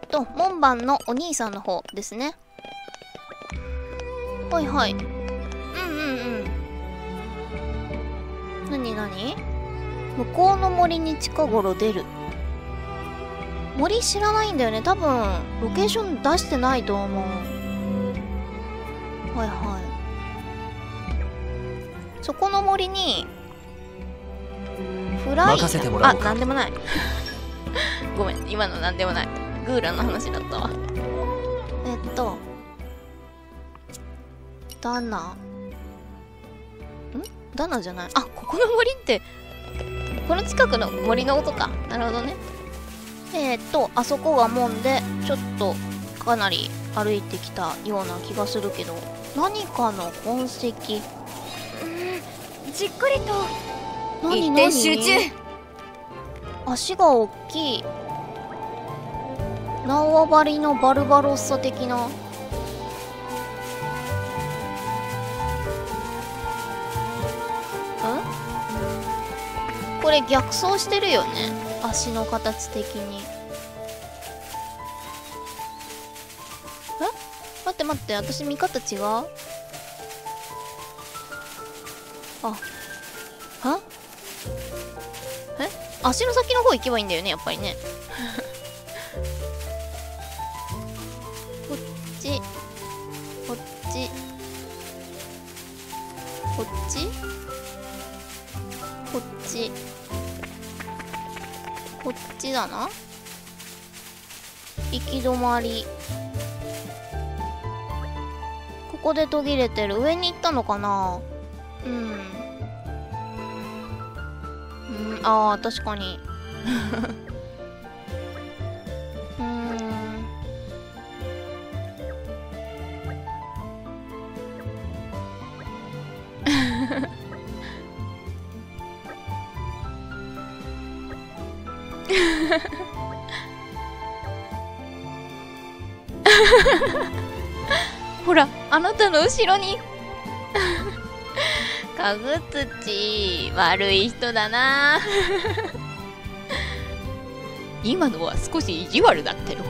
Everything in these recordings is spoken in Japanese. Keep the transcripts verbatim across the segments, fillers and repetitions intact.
っと門番のお兄さんの方ですね。はいはい。うんうんうん。なになに？向こうの森に近頃出る。森知らないんだよね。多分ロケーション出してないと思う。はいはい。そこの森にフライあ、なんでもないごめん、今のなんでもない。グーラの話だったわ。えっとダナんダナじゃない。あ、ここの森ってこの近くの森の音か。なるほどね。えー、っとあそこが門で、ちょっとかなり歩いてきたような気がするけど、何かの痕跡。うーん、じっくりと。 何一点集中。 足が大きい。縄張りのバルバロッサ的な。ん？これ逆走してるよね、足の形的に。え？待って待って、私見方違う？あ、は？え？足の先の方行けばいいんだよね、やっぱりね。こっち、こっち、こっち、こっち、こっちだな。行き止まり。ここで途切れてる。上に行ったのかな。うん。うん、ああ、確かに。うーん。ほら、あなたの後ろに。かぐつち、悪い人だな。今のは少し意地悪だっての。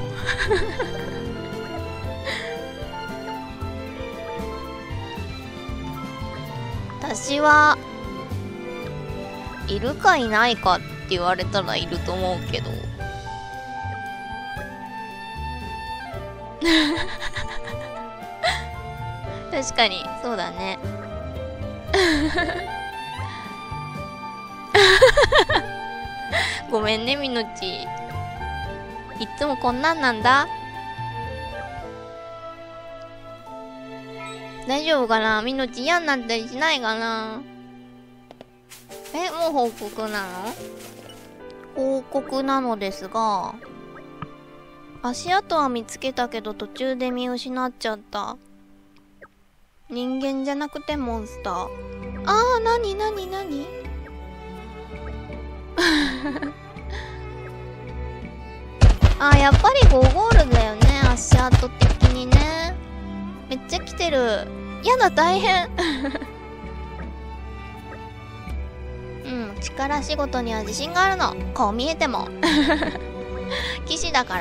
私はいるかいないかって言われたらいると思うけど。確かにそうだね。ごめんね、みのち。いっつもこんなんなんだ。大丈夫かな、みのち。嫌になったりしないかな。え、もう報告なの？報告なのですが、足跡は見つけたけど途中で見失っちゃった。人間じゃなくてモンスター。あー、なになになにあー、やっぱりごゴールだよね、足跡的にね。めっちゃ来てる。やだ、大変。うん、力仕事には自信があるの。こう見えても。騎士だから。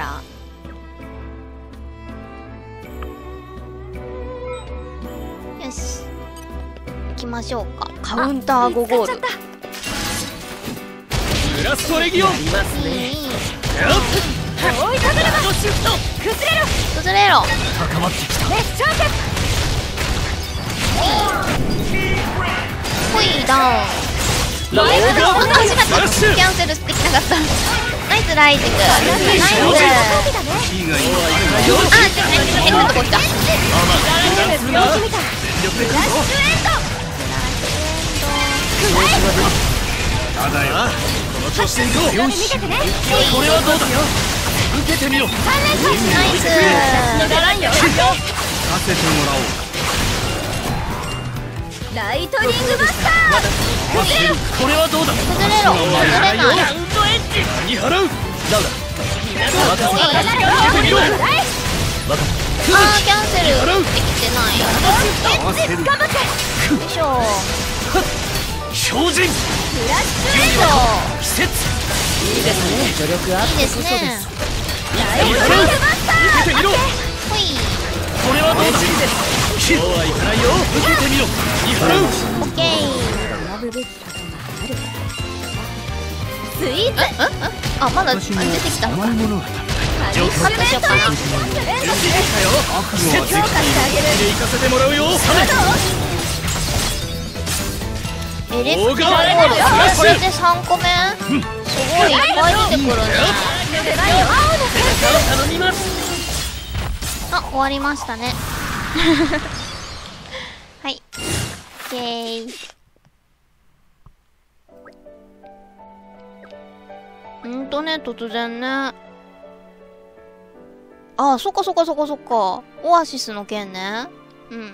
よし、行きましょうか。カウンターごゴール。 ブラストレギオン。いいますね。 いい。 追いかければシフト崩れろ崩れろ。 高まってきた。 熱唱節。 ほい、ダウン。 ライブあ、足がキャンセルできなかった。ナイスライジング。ナイス。あ、ちょっと変なとこ来た。 ただよ、この調子でいこう。よし、これはどうだ。受けてみろ。 ナイス。 させてもらおう。 ライトニングマスター。 これはどうだ。 崩れろ。崩れない。 ラウンドエッジに払う。ラウダあー、キャンセルできてない。 合わせる。 よいしょ。 標準フラッシュエイト。 季節。 いいですね。助力あっいいですね。 受けてみろ。 ほい。 これはどうだ。そうはいかないよ。受けてみろ。見払う。 オッケー。 スイーツ。 あ、まだ出てきたのか。 甘いものがカットしようかな。 準備できたよ。強化してあげる。行かせてもらうよ。 エレクトロボールそれでさんこめ。すごいいっぱい出てくるね。 頼みます。 あ、終わりましたね。はい。オッケー。んとね、突然ね。あ、そっかそっかそっかそっか。オアシスの件ね。うんうん。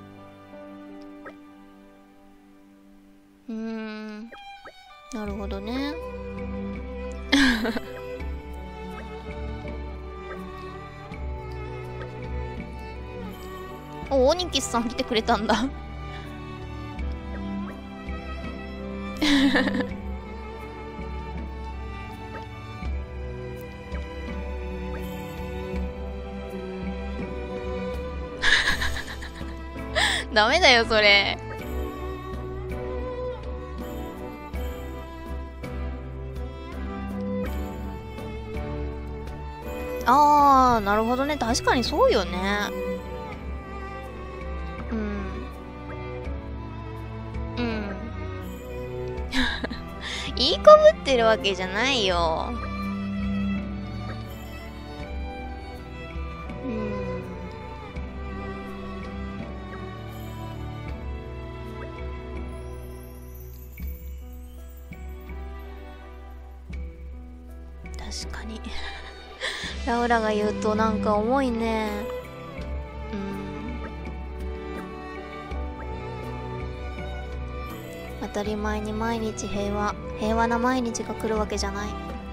うーん。なるほどね。お、オニキスさん来てくれたんだ。ダメだよそれ。あー、なるほどね。確かにそうよね。うん。うん。言いこぶってるわけじゃないよ。うん。確かに。ラウラが言うとなんか重いね。うん。当たり前に毎日平和、平和な毎日が来るわけじゃない。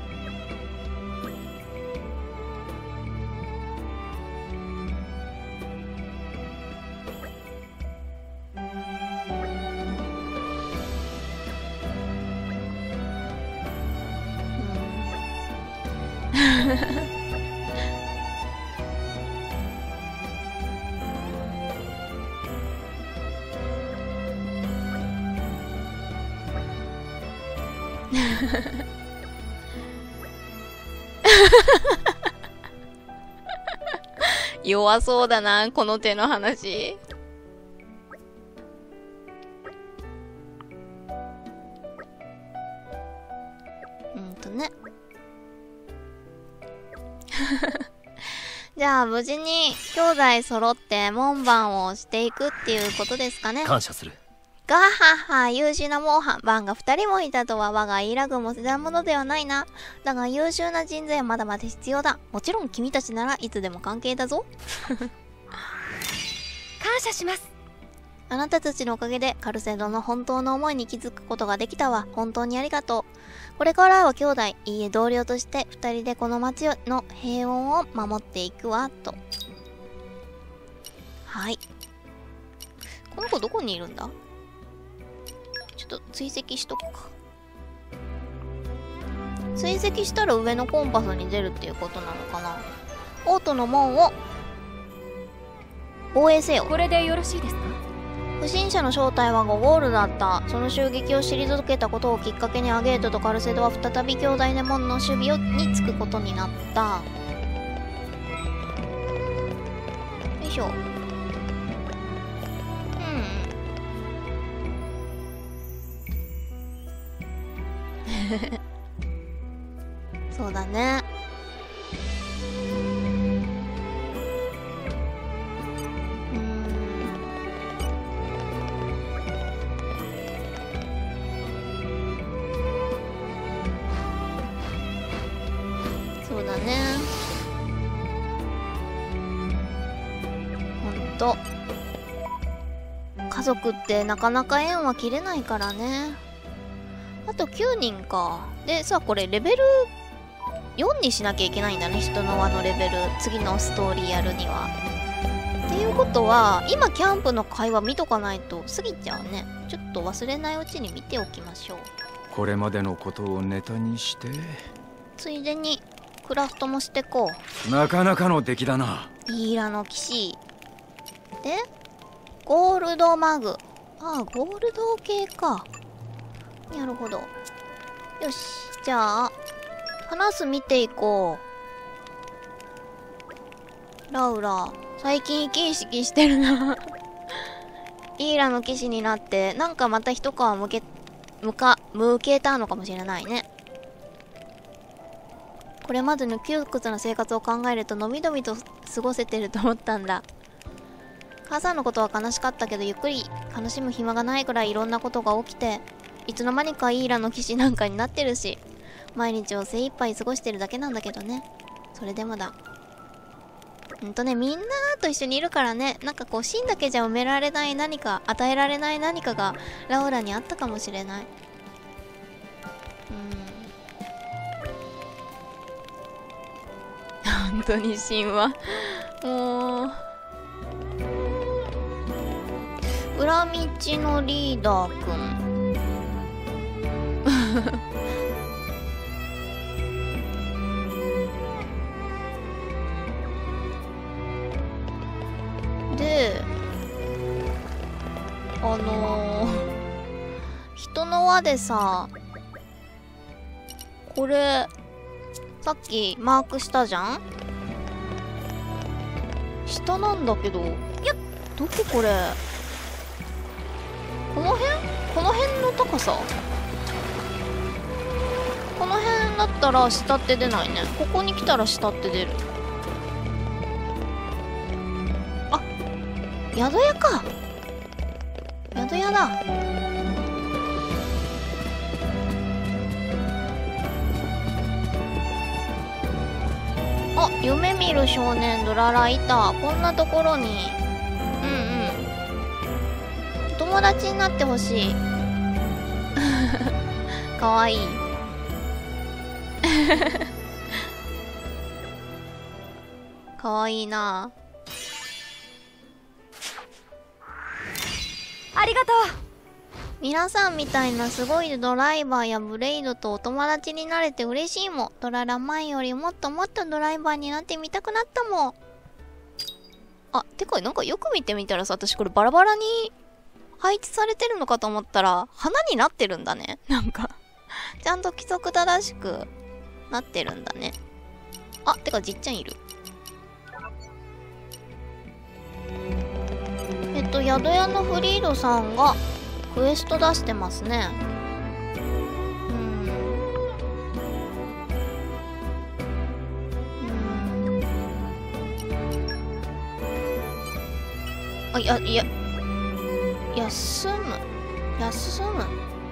弱そうだな、この手の話。うんとね。じゃあ無事に兄弟揃って門番をしていくっていうことですかね。 感謝する。 ガハハ、優秀な門番が二人もいたとは我がイラグも捨てたものではないな。だが優秀な人材はまだまだ必要だ。もちろん君たちならいつでも関係だぞ。 感謝します。 あなたたちのおかげでカルセドの本当の思いに気づくことができたわ。本当にありがとう。これからは兄弟、いいえ同僚として二人でこの町の平穏を守っていくわ、と。はい。この子どこにいるんだ？ちょっと追跡しとくか。追跡したら上のコンパスに出るっていうことなのかな。オートの門を防衛せよ。 これでよろしいですか？ 不審者の正体はゴゴールだった。その襲撃を退けたことをきっかけにアゲートとカルセドは再び兄弟で門の守備をにつくことになった。よいしょ。そうだね。うーん。そうだね。ほんと。家族ってなかなか縁は切れないからね。あときゅうにんか。でさ、これレベルよんにしなきゃいけないんだね。人の輪のレベル。次のストーリーやるには。っていうことは、今キャンプの会話見とかないと過ぎちゃうね。ちょっと忘れないうちに見ておきましょう。 これまでのことをネタにして。 ついでに、 クラフトもしてこう。なかなかの出来だな。 イーラの騎士でゴールドマグ。ああ、ゴールド系か。なるほど。よし、じゃあ話す見ていこう。ラウラ最近生き意識してるなイーラの騎士になってなんかまた一皮むけむかむけたのかもしれないね。これまでの窮屈な生活を考えるとのびのびと過ごせてると思ったんだ。母さんのことは悲しかったけど、ゆっくり悲しむ暇がないくらいいろんなことが起きて、いつの間にかイーラの騎士なんかになってるし、毎日を精一杯過ごしてるだけなんだけどね。それでもだ。ほんとね、みんなと一緒にいるからね、なんかこう芯だけじゃ埋められない何か、与えられない何かがラウラにあったかもしれない。うん。本当に神話。もう。裏道のリーダーくん。で、あのー、人の輪でさ、これ、さっきマークしたじゃん？下なんだけど、いや、どここれ？この辺？この辺の高さ？この辺だったら下って出ないね。ここに来たら下って出る。あ、宿屋か。宿屋だ。あ、夢見る少年ドララいた。こんなところに。うんうん。友達になってほしい。かわいい。かわいいな。 ありがとう。 皆さんみたいなすごいドライバーやブレイドとお友達になれて嬉しいもん。ドララ前よりもっともっとドライバーになってみたくなったもん。あ、てかなんかよく見てみたらさ、私これバラバラに配置されてるのかと思ったら花になってるんだね。なんかちゃんと規則正しくなってるんだね。あ、てかじっちゃんいる。えっと宿屋のフリードさんがクエスト出してますね。うん。うん。あ、いや、いや、休む。休む。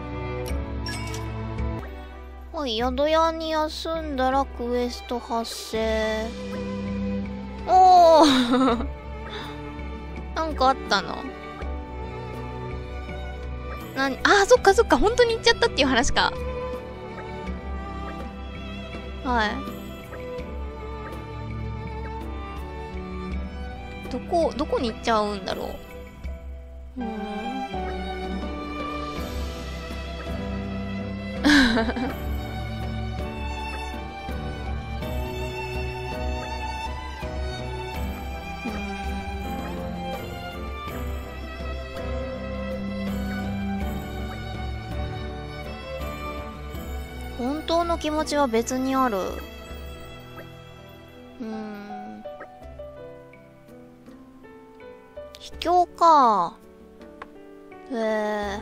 はい、宿屋に休んだらクエスト発生。おーなんかあったの？なに、あー、そっかそっか、本当に行っちゃったっていう話か。はい。どこ、どこに行っちゃうんだろう。うーん。本当の気持ちは別にある。うーん。秘境か。へえ。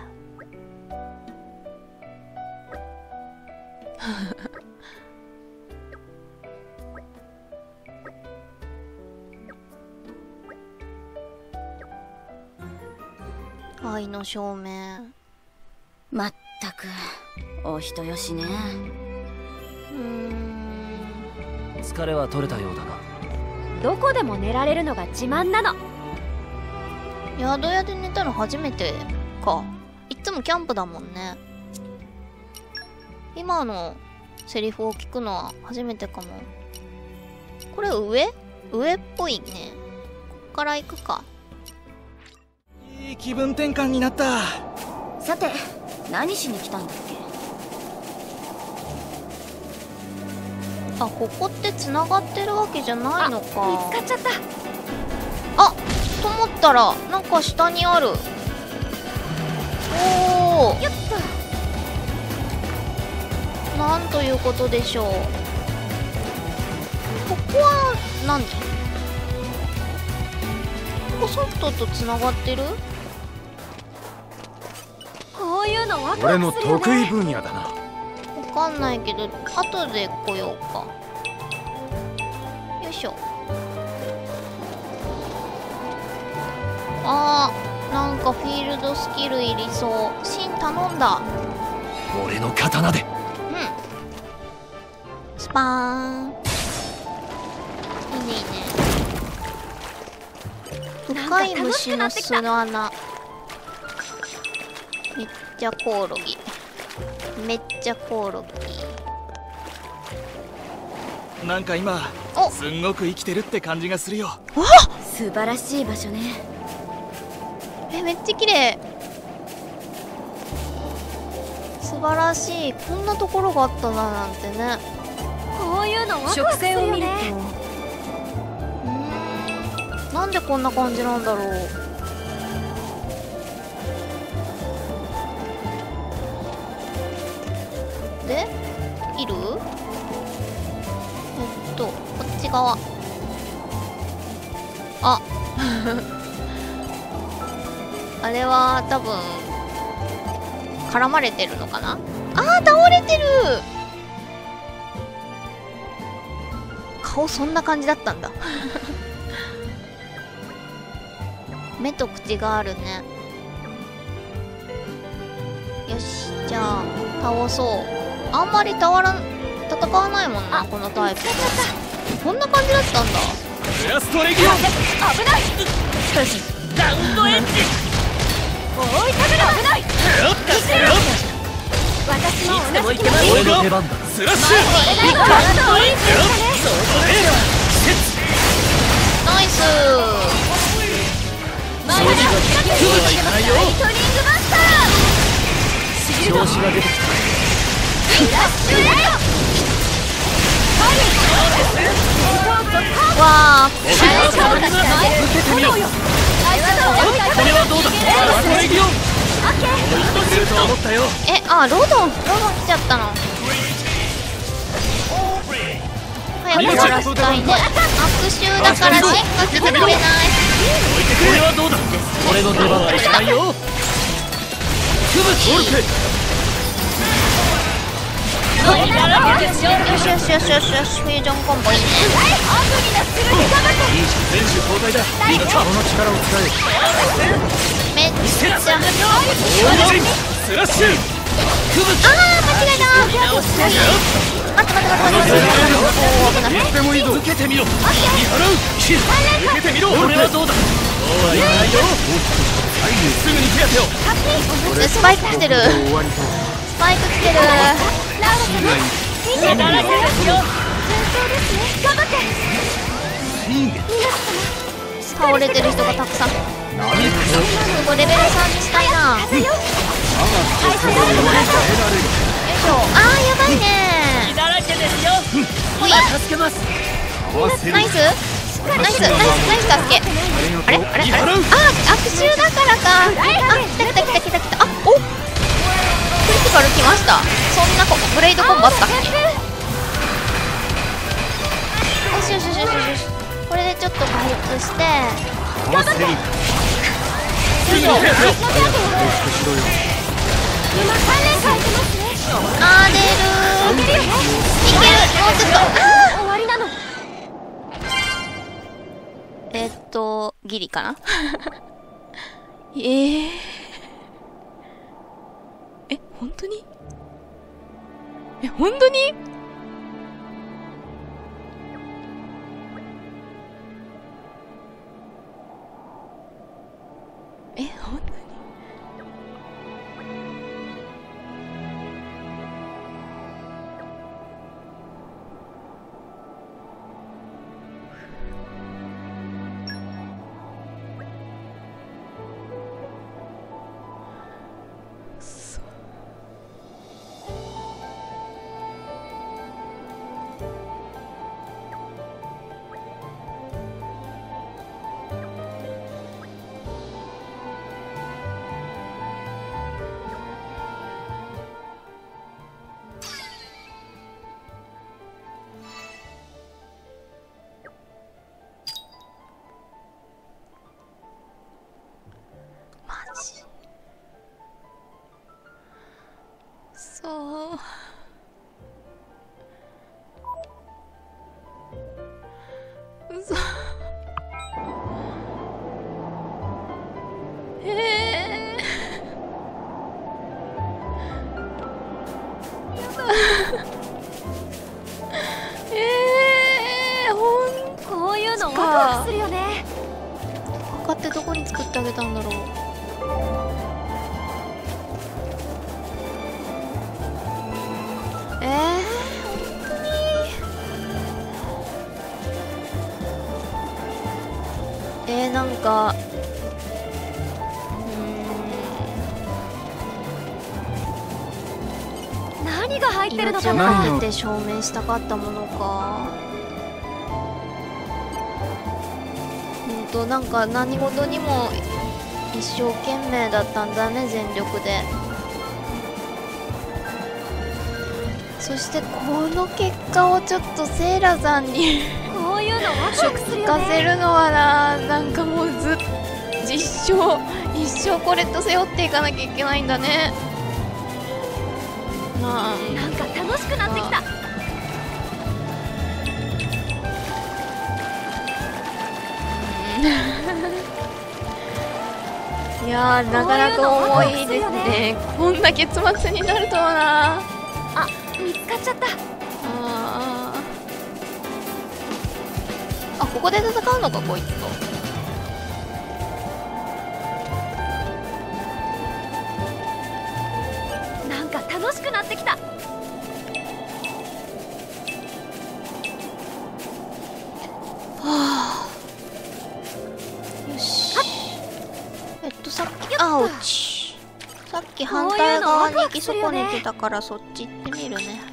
愛の証明。 まったくお人よしね。 うーん。 疲れは取れたようだな。 どこでも寝られるのが自慢なの。 宿屋で寝たの初めてか。いっつもキャンプだもんね。今のセリフを聞くのは初めてかも。これ上？上っぽいね。こっから行くか。 いい気分転換になった。 さて何しに来たんだっけ？ あ、ここって繋がってるわけじゃないのか。 見つかっちゃった。 あ、と思ったらなんか下にある。おお、 よっと。 なんということでしょう。ここは何？ここソフトと繋がってる？ こういうのワク俺のワクするよね。 得意分野だな。 わかんないけど後で来ようか。よいしょ。あー、なんかフィールドスキルいりそう。シン頼んだ。 俺の刀で。 うん。スパーン。いいねいいね。深い虫の巣穴。めっちゃコオロギ。めっちゃコオロギ。 なんか今お、 すんごく生きてるって感じがするよ。 素晴らしい場所ね。 え、めっちゃ綺麗。素晴らしい。こんなところがあったななんてね。 こういうのワクワクするよね。 うーん、なんでこんな感じなんだろう。で、いる？えっと、こっち側。ああれは多分絡まれてるのかな。あー、倒れてる。顔そんな感じだったんだ目と口があるね。よし、じゃあ倒そう。あんまり倒らん戦わないもんな、このタイプ。こんな感じだったんだ。 ブラストレギオン。 危ない。ラウンドエッジ。追いかけろ。危ない。私も同じ気持ち。 俺の出番だ。スラッシュ。 ラウンドエッジだね。 ナイス。 前だ。ライトニングマスター。 調子が出てきた。 フラッシュレイド。 わあ、 受けてみよう。これはどうだ。ブラストレギオン。ヒットすると思ったよ。 え、あ、ロドンロドン来ちゃったの。早く終わらせたいね。悪臭だから進化してくれない。 これはどうだ。俺の出番はないよ。クブオルペ。 よしよしよしよしよしよし、フュージョンコンボいいね。 いいし、選手交代だ。ビッカーの力を使え。 めっちゃ。 オージンスラッシュ。クブあー、間違えた。待って待って待って待って待って。おー、危ない。 いつでもいいぞ。受けてみろ。見払う。受けてみろ。これはどうだ。そうはいかないよ。すぐに手当てを。 スパイク来てる。スパイク来てる。倒れてる人がたくさん。ここレベルさんにしたいな。よいしょ。あー、やばいね。ほい。ナイスナイスナイスナイス助け。あれあれあれ、あ、悪臭だからか。あ、来た来た来た来た来た。あ、お、クリティカル来ました。そんなこブレイドコンボあったっけ。よしよしよしよしよし。これでちょっと回復して。頑張って。あー、出るー。いける。もうちょっと。あー、終わりなの。えー、っとギリかなえー、え、本当にえ、本当にえ、本当にか。 ワクワクするよね。 墓ってどこに作ってあげたんだろう。えー、本当にえー、なんかうーん何が入ってるの命をかな。 かけて証明したかったものか。ほんとなんか何事にも一生懸命だったんだね、全力で。そしてこの結果をちょっとセイラさんにこういうのワクワクする聞よね。 かせるのはな、なんかもうずっ実証一生これと背負っていかなきゃいけないんだね。まあなんか楽しくなってきた。 いやー、なかなか重いですね。こんな結末になるとはな。 あ、見つかっちゃった。 あーあ、ここで戦うのか、こいつと。 なんか楽しくなってきた。 はあ、よし。えっとさっき、あおち、さっき反対側に行き損ねてたからそっち行ってみるね。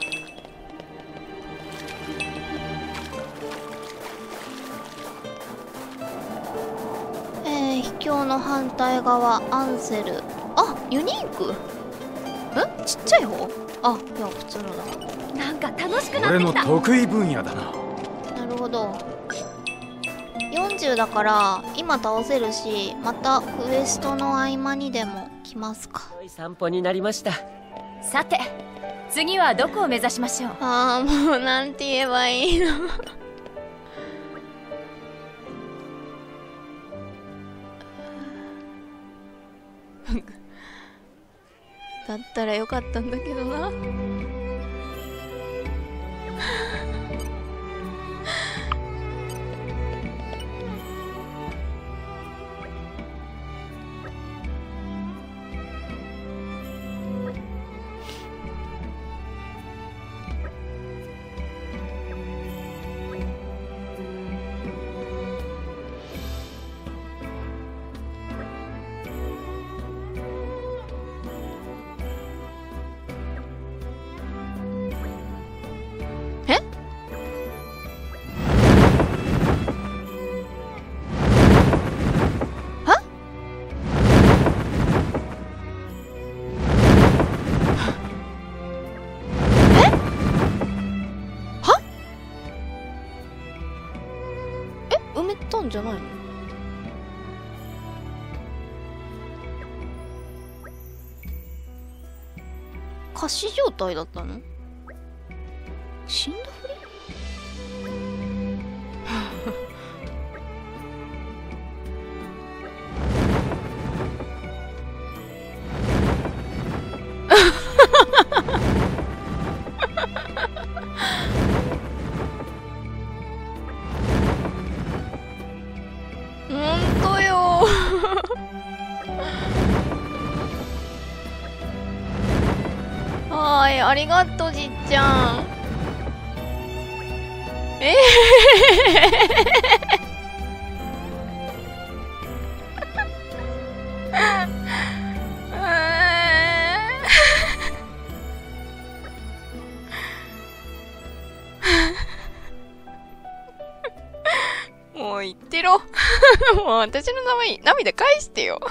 えー、秘境の反対側、アンセル。あ、ユニーク。ん、ちっちゃい方。あ、いや普通のだ。 なんか楽しくなっ俺のてきた。 得意分野だな。 なるほど。よんじゅうだから今倒せるし、またクエストの合間にでも来ますか。 良い散歩になりました。 さて、次はどこを目指しましょう。 ああ、もうなんて言えばいいの。だったらよかったんだけどな。埋めたんじゃないの？仮死状態だったの？死んだふり？ほんとよ。はーい、ありがとうじっちゃん。えー、もう言ってろ。もう私の名前涙返してよ。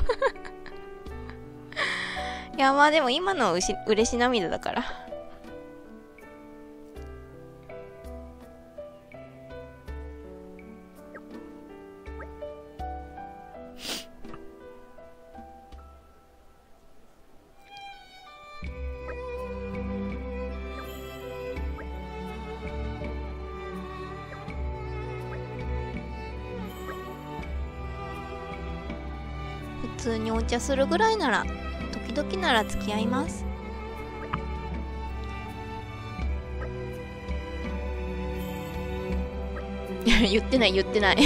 いや、まあでも今のはうし嬉し涙だから。普通にお茶するぐらいなら時々なら付き合います。 言ってない言ってない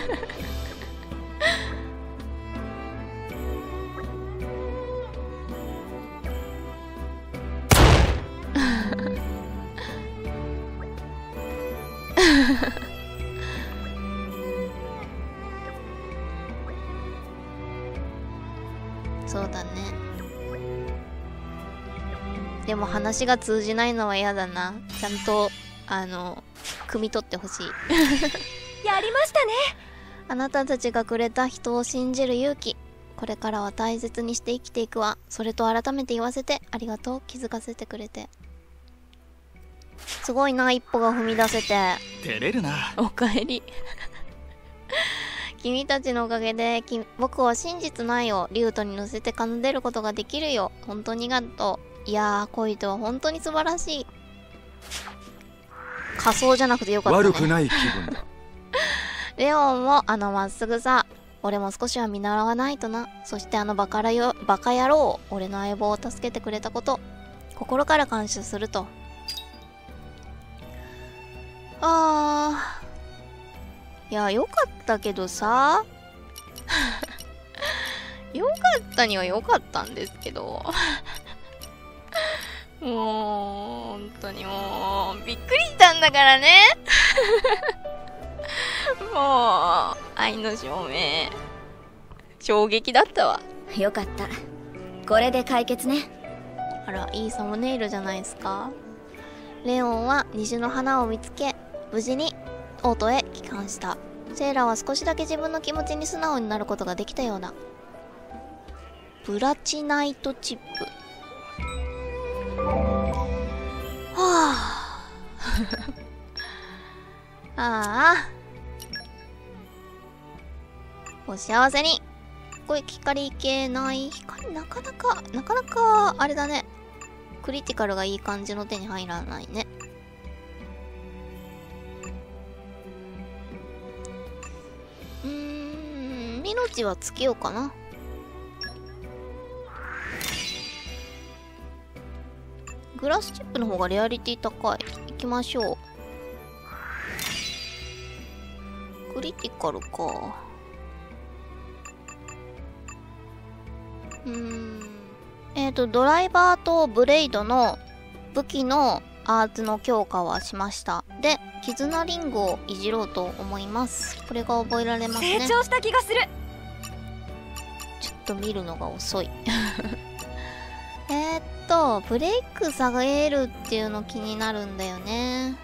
そうだね。でも話が通じないのは嫌だな。ちゃんとあの汲み取ってほしいやりましたね。 あなたたちがくれた人を信じる勇気、これからは大切にして生きていくわ。それと改めて言わせてありがとう。気づかせてくれて。すごいな、一歩が踏み出せて。 照れるな。 おかえり君たちのおかげでき僕は真実の愛をリュートに乗せて奏でることができるよ。本当にありがとう。いやー、恋とは本当に素晴らしい。仮装じゃなくてよかったね。 悪くない気分だレオンもあのまっすぐさ、俺も少しは見習わないとな。そしてあのバカらよバカ野郎、俺の相棒を助けてくれたこと、心から感謝すると。あー、いや、よかったけどさよかったにはよかったんですけどもう本当にもうびっくりしたんだからねもう愛の証明、衝撃だったわ。 よかった、これで解決ね。 あら、いいサムネイルじゃないですか。レオンは虹の花を見つけ、無事にオートへ帰還した。セイラは少しだけ自分の気持ちに素直になることができたようだ。プラチナイトチップはあああ、お幸せに。これ光いけない。光なかなかなかなかあれだね。クリティカルがいい感じの手に入らないね。うーん、命はつけようかな。グラスチップの方がレアリティ高い。いきましょう。クリティカルか。うーん。えっと、ドライバーとブレイドの武器のアーツの強化はしました。で、絆リングをいじろうと思います。これが覚えられますね。 成長した気がする。 ちょっと見るのが遅い。えっと、ブレイク下げるっていうの気になるんだよね。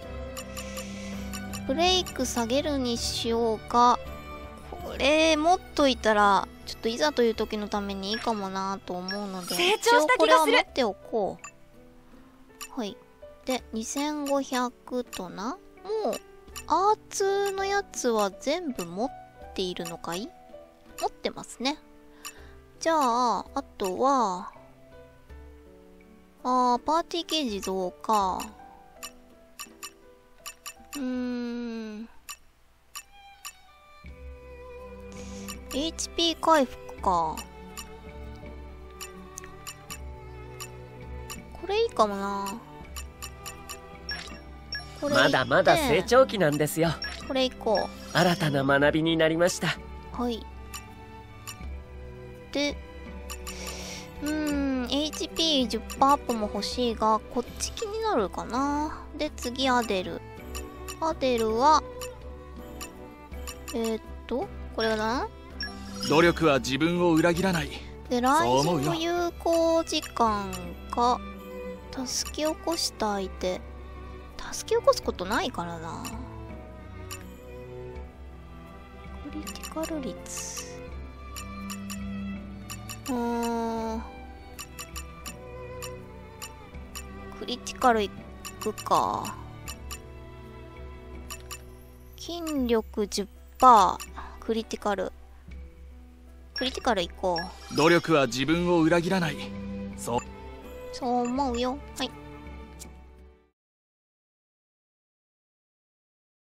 ブレイク下げるにしようか。これ持っといたら、ちょっといざという時のためにいいかもなと思うので、 成長した気がする。 一応これは持っておこう。はい。で、にせんごひゃくとな。もう、アーツのやつは全部持っているのかい？持ってますね。じゃあ、あとは、あー、パーティーゲージ増か。うーん。エイチピー 回復か。これいいかもな。これまだまだ成長期なんですよ。 これいこう。新たな学びになりました。 はい。で、うーん、エイチピーじゅっパーセント アップも欲しいが、こっち気になるかな。で、次アデル。アデルは、えー、っと、これはな。 努力は自分を裏切らない。 で、雷神の有効時間か、助け起こした相手。助け起こすことないからな。クリティカル率。うーん。クリティカルいくか。筋力 じゅっパーセント。クリティカル。クリティカルいこう。 努力は自分を裏切らない。そう。 そう思うよ。はい。